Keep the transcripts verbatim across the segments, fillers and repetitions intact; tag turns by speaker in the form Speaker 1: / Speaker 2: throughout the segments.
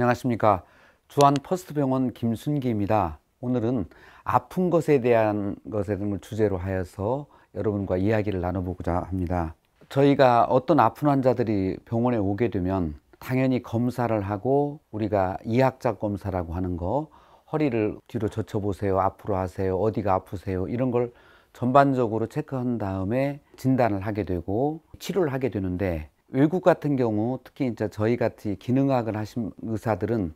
Speaker 1: 안녕하십니까. 주한 퍼스트병원 김순기입니다. 오늘은 아픈 것에 대한 것을 주제로 하여서 여러분과 이야기를 나눠보고자 합니다. 저희가 어떤 아픈 환자들이 병원에 오게 되면 당연히 검사를 하고, 우리가 이학적 검사라고 하는 거, 허리를 뒤로 젖혀보세요, 앞으로 하세요, 어디가 아프세요, 이런 걸 전반적으로 체크한 다음에 진단을 하게 되고 치료를 하게 되는데, 외국 같은 경우 특히 이제 저희 같이 기능학을 하신 의사들은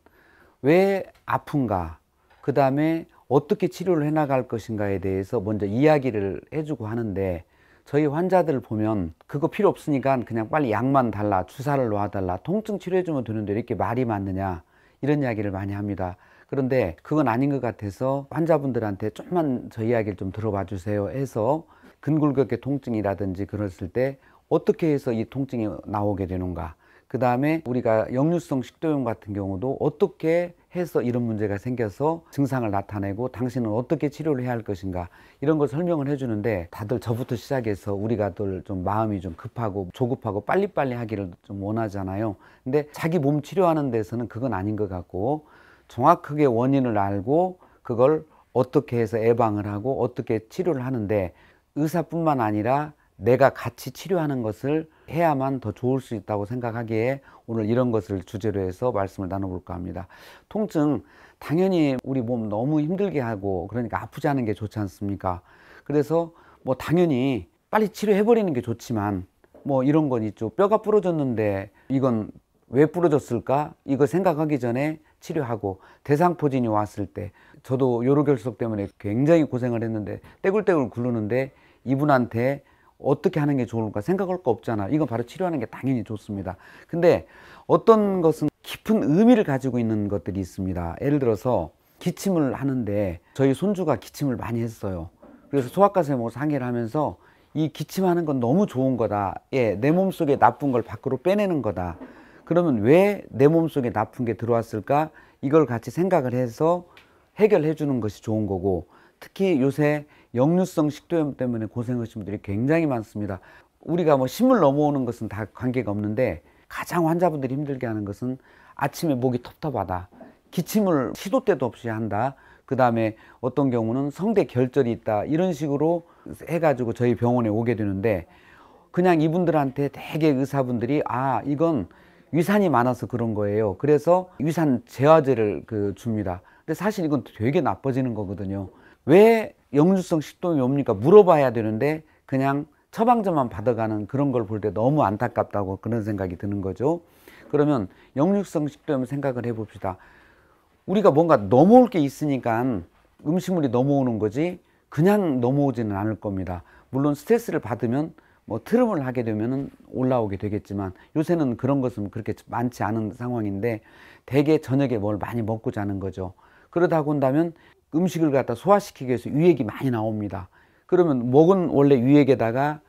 Speaker 1: 왜 아픈가, 그 다음에 어떻게 치료를 해나갈 것인가에 대해서 먼저 이야기를 해주고 하는데, 저희 환자들 보면 그거 필요 없으니까 그냥 빨리 약만 달라, 주사를 놔달라, 통증 치료해주면 되는데 이렇게 말이 많느냐, 이런 이야기를 많이 합니다. 그런데 그건 아닌 것 같아서 환자분들한테 좀만 저 이야기를 좀 들어봐 주세요 해서, 근골격계 통증이라든지 그랬을 때 어떻게 해서 이 통증이 나오게 되는가, 그 다음에 우리가 역류성 식도염 같은 경우도 어떻게 해서 이런 문제가 생겨서 증상을 나타내고 당신은 어떻게 치료를 해야 할 것인가, 이런 걸 설명을 해주는데, 다들 저부터 시작해서 우리가들 좀 마음이 좀 급하고 조급하고 빨리빨리 하기를 좀 원하잖아요. 근데 자기 몸 치료하는 데서는 그건 아닌 것 같고, 정확하게 원인을 알고 그걸 어떻게 해서 예방을 하고 어떻게 치료를 하는데, 의사뿐만 아니라 내가 같이 치료하는 것을 해야만 더 좋을 수 있다고 생각하기에 오늘 이런 것을 주제로 해서 말씀을 나눠볼까 합니다. 통증, 당연히 우리 몸 너무 힘들게 하고 그러니까 아프지 않은 게 좋지 않습니까? 그래서 뭐 당연히 빨리 치료해버리는 게 좋지만, 뭐 이런 건 있죠. 뼈가 부러졌는데 이건 왜 부러졌을까? 이거 생각하기 전에 치료하고, 대상포진이 왔을 때, 저도 요로결석 때문에 굉장히 고생을 했는데 떼굴떼굴 굴르는데 이분한테 어떻게 하는 게 좋을까 생각할 거 없잖아. 이건 바로 치료하는 게 당연히 좋습니다. 근데 어떤 것은 깊은 의미를 가지고 있는 것들이 있습니다. 예를 들어서 기침을 하는데, 저희 손주가 기침을 많이 했어요. 그래서 소아과 선생님하고 상의를 하면서 이 기침하는 건 너무 좋은 거다. 예, 내 몸속에 나쁜 걸 밖으로 빼내는 거다. 그러면 왜 내 몸속에 나쁜 게 들어왔을까? 이걸 같이 생각을 해서 해결해 주는 것이 좋은 거고, 특히 요새 역류성 식도염 때문에 고생하시는 분들이 굉장히 많습니다. 우리가 뭐 신물 넘어오는 것은 다 관계가 없는데, 가장 환자분들이 힘들게 하는 것은 아침에 목이 텁텁하다, 기침을 시도 때도 없이 한다, 그 다음에 어떤 경우는 성대 결절이 있다, 이런 식으로 해가지고 저희 병원에 오게 되는데, 그냥 이분들한테 대개 의사분들이 아, 이건 위산이 많아서 그런 거예요. 그래서 위산 제화제를 그 줍니다. 근데 사실 이건 되게 나빠지는 거거든요. 왜 역류성 식도염이 옵니까? 물어봐야 되는데 그냥 처방전만 받아가는 그런 걸 볼 때 너무 안타깝다고 그런 생각이 드는 거죠. 그러면 역류성 식도염 생각을 해봅시다. 우리가 뭔가 넘어올 게 있으니까 음식물이 넘어오는 거지 그냥 넘어오지는 않을 겁니다. 물론 스트레스를 받으면 뭐 트름을 하게 되면 올라오게 되겠지만, 요새는 그런 것은 그렇게 많지 않은 상황인데 대개 저녁에 뭘 많이 먹고 자는 거죠. 그러다 본다면 음식을 갖다 소화시키기 위해서 유액이 많이 나옵니다. 그러면 먹은 원래 유액에다가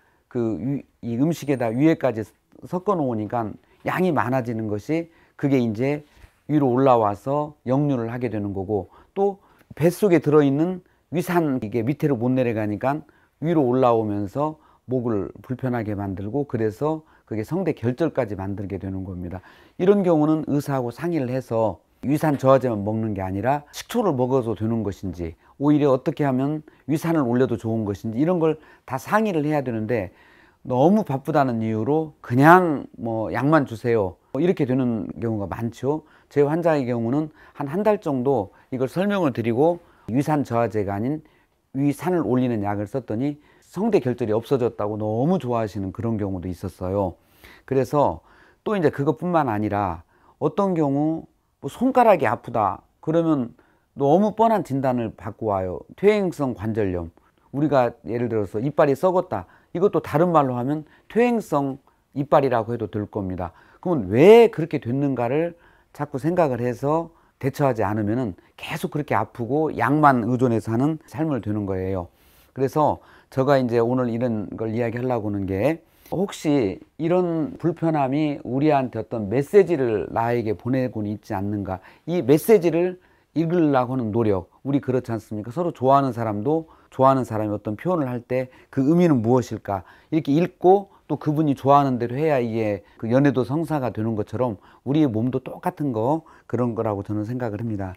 Speaker 1: 그 이 음식에다 유액까지 섞어 놓으니까 양이 많아지는 것이, 그게 이제 위로 올라와서 역류를 하게 되는 거고, 또 뱃속에 들어있는 위산, 이게 밑으로 못 내려가니까 위로 올라오면서 목을 불편하게 만들고, 그래서 그게 성대 결절까지 만들게 되는 겁니다. 이런 경우는 의사하고 상의를 해서 위산 저하제만 먹는 게 아니라 식초를 먹어도 되는 것인지, 오히려 어떻게 하면 위산을 올려도 좋은 것인지, 이런 걸 다 상의를 해야 되는데, 너무 바쁘다는 이유로 그냥 뭐 약만 주세요, 이렇게 되는 경우가 많죠. 제 환자의 경우는 한 한 달 정도 이걸 설명을 드리고 위산 저하제가 아닌 위산을 올리는 약을 썼더니 성대 결절이 없어졌다고 너무 좋아하시는 그런 경우도 있었어요. 그래서 또 이제 그것뿐만 아니라 어떤 경우 뭐 손가락이 아프다 그러면 너무 뻔한 진단을 받고 와요. 퇴행성 관절염. 우리가 예를 들어서 이빨이 썩었다, 이것도 다른 말로 하면 퇴행성 이빨이라고 해도 될 겁니다. 그러면 왜 그렇게 됐는가를 자꾸 생각을 해서 대처하지 않으면 계속 그렇게 아프고 약만 의존해서 하는 삶을 되는 거예요. 그래서 제가 이제 오늘 이런 걸 이야기하려고 하는 게, 혹시 이런 불편함이 우리한테 어떤 메시지를 나에게 보내고 있지 않는가, 이 메시지를 읽으려고 하는 노력, 우리 그렇지 않습니까? 서로 좋아하는 사람도 좋아하는 사람이 어떤 표현을 할 때 그 의미는 무엇일까, 이렇게 읽고 또 그분이 좋아하는 대로 해야 이게 그 연애도 성사가 되는 것처럼 우리의 몸도 똑같은 거 그런 거라고 저는 생각을 합니다.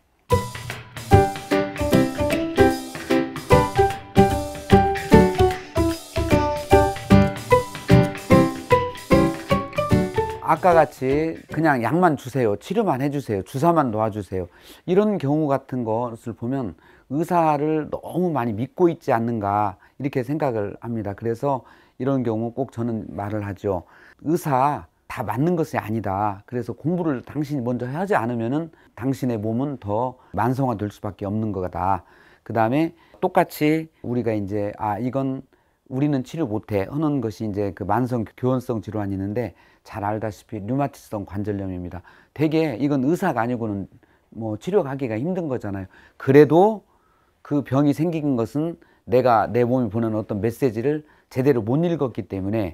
Speaker 1: 아까 같이 그냥 약만 주세요, 치료만 해주세요, 주사만 놓아주세요, 이런 경우 같은 것을 보면 의사를 너무 많이 믿고 있지 않는가 이렇게 생각을 합니다. 그래서 이런 경우 꼭 저는 말을 하죠. 의사 다 맞는 것이 아니다. 그래서 공부를 당신이 먼저 하지 않으면은 당신의 몸은 더 만성화될 수밖에 없는 거다. 그 다음에 똑같이 우리가 이제 아 이건 우리는 치료 못해 하는 것이 이제 그 만성 교원성 질환이 있는데, 잘 알다시피 류마티성 관절염입니다. 대개 이건 의사가 아니고는 뭐 치료하기가 힘든 거잖아요. 그래도 그 병이 생긴 것은 내가 내 몸이 보내는 어떤 메시지를 제대로 못 읽었기 때문에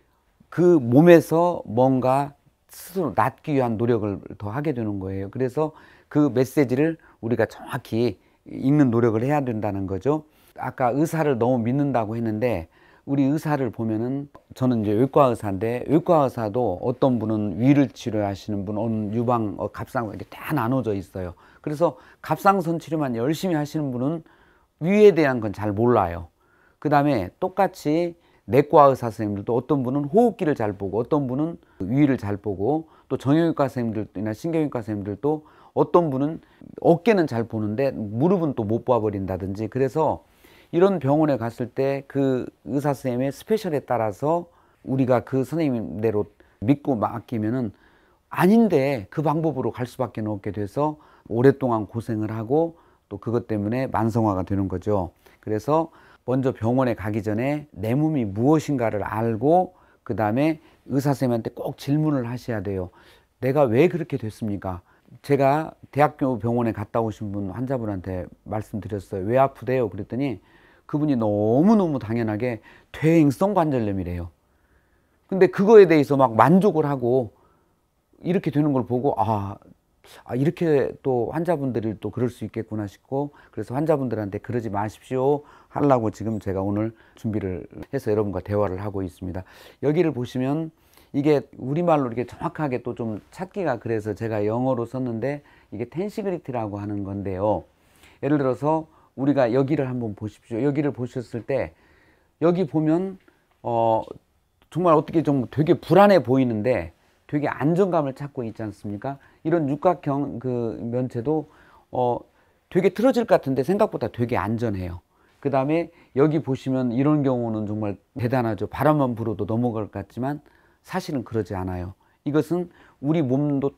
Speaker 1: 그 몸에서 뭔가 스스로 낫기 위한 노력을 더 하게 되는 거예요. 그래서 그 메시지를 우리가 정확히 읽는 노력을 해야 된다는 거죠. 아까 의사를 너무 믿는다고 했는데, 우리 의사를 보면은 저는 이제 외과 의사인데, 외과 의사도 어떤 분은 위를 치료하시는 분, 어느 유방, 어, 갑상선 이렇게 다 나눠져 있어요. 그래서 갑상선 치료만 열심히 하시는 분은 위에 대한 건 잘 몰라요. 그 다음에 똑같이 내과 의사 선생님들도 어떤 분은 호흡기를 잘 보고 어떤 분은 위를 잘 보고, 또 정형외과 선생님들이나 신경외과 선생님들도 어떤 분은 어깨는 잘 보는데 무릎은 또 못 봐버린다든지. 그래서 이런 병원에 갔을 때 그 의사 선생님의 스페셜에 따라서 우리가 그 선생님대로 믿고 맡기면은 아닌데 그 방법으로 갈 수밖에 없게 돼서 오랫동안 고생을 하고 또 그것 때문에 만성화가 되는 거죠. 그래서 먼저 병원에 가기 전에 내 몸이 무엇인가를 알고 그 다음에 의사 선생님한테 꼭 질문을 하셔야 돼요. 내가 왜 그렇게 됐습니까? 제가 대학교 병원에 갔다 오신 분 환자분한테 말씀드렸어요. 왜 아프대요? 그랬더니 그분이 너무너무 당연하게 퇴행성 관절염이래요. 근데 그거에 대해서 막 만족을 하고 이렇게 되는 걸 보고 아, 아 이렇게 또 환자분들이 또 그럴 수 있겠구나 싶고, 그래서 환자분들한테 그러지 마십시오 하려고 지금 제가 오늘 준비를 해서 여러분과 대화를 하고 있습니다. 여기를 보시면 이게 우리말로 이렇게 정확하게 또 좀 찾기가 그래서 제가 영어로 썼는데, 이게 텐시그리티라고 하는 건데요. 예를 들어서 우리가 여기를 한번 보십시오. 여기를 보셨을 때 여기 보면 어 정말 어떻게 좀 되게 불안해 보이는데 되게 안정감을 찾고 있지 않습니까? 이런 육각형 그 면체도 어 되게 틀어질 것 같은데 생각보다 되게 안전해요. 그 다음에 여기 보시면 이런 경우는 정말 대단하죠. 바람만 불어도 넘어갈 것 같지만 사실은 그러지 않아요. 이것은 우리 몸도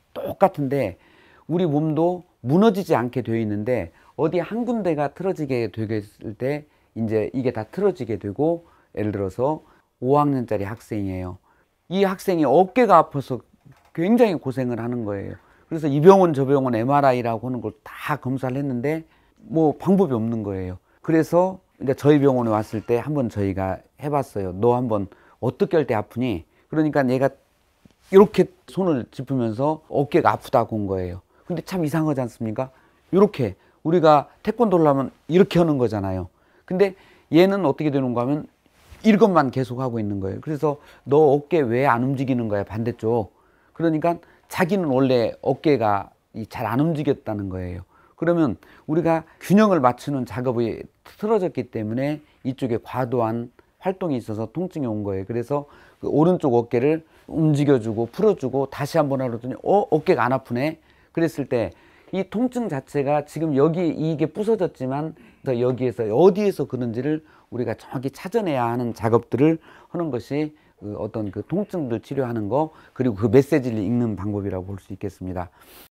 Speaker 1: 똑같은데 우리 몸도 무너지지 않게 되어 있는데, 어디 한 군데가 틀어지게 되겠을 때 이제 이게 다 틀어지게 되고, 예를 들어서 오 학년짜리 학생이에요. 이 학생이 어깨가 아파서 굉장히 고생을 하는 거예요. 그래서 이 병원 저 병원 엠알아이라고 하는 걸 다 검사를 했는데 뭐 방법이 없는 거예요. 그래서 이제 저희 병원에 왔을 때 한번 저희가 해봤어요. 너 한번 어떻게 할 때 아프니? 그러니까 얘가 이렇게 손을 짚으면서 어깨가 아프다고 온 거예요. 근데 참 이상하지 않습니까? 이렇게 우리가 태권도를 하면 이렇게 하는 거잖아요. 근데 얘는 어떻게 되는가 하면 이것만 계속 하고 있는 거예요. 그래서 너 어깨 왜 안 움직이는 거야, 반대쪽. 그러니까 자기는 원래 어깨가 잘 안 움직였다는 거예요. 그러면 우리가 균형을 맞추는 작업이 틀어졌기 때문에 이쪽에 과도한 활동이 있어서 통증이 온 거예요. 그래서 그 오른쪽 어깨를 움직여주고 풀어주고 다시 한번 하더니 어 어깨가 안 아프네. 그랬을 때 이 통증 자체가 지금 여기 이게 부서졌지만 여기에서 어디에서 그런지를 우리가 정확히 찾아내야 하는 작업들을 하는 것이 그 어떤 그 통증들 치료하는 거, 그리고 그 메시지를 읽는 방법이라고 볼 수 있겠습니다.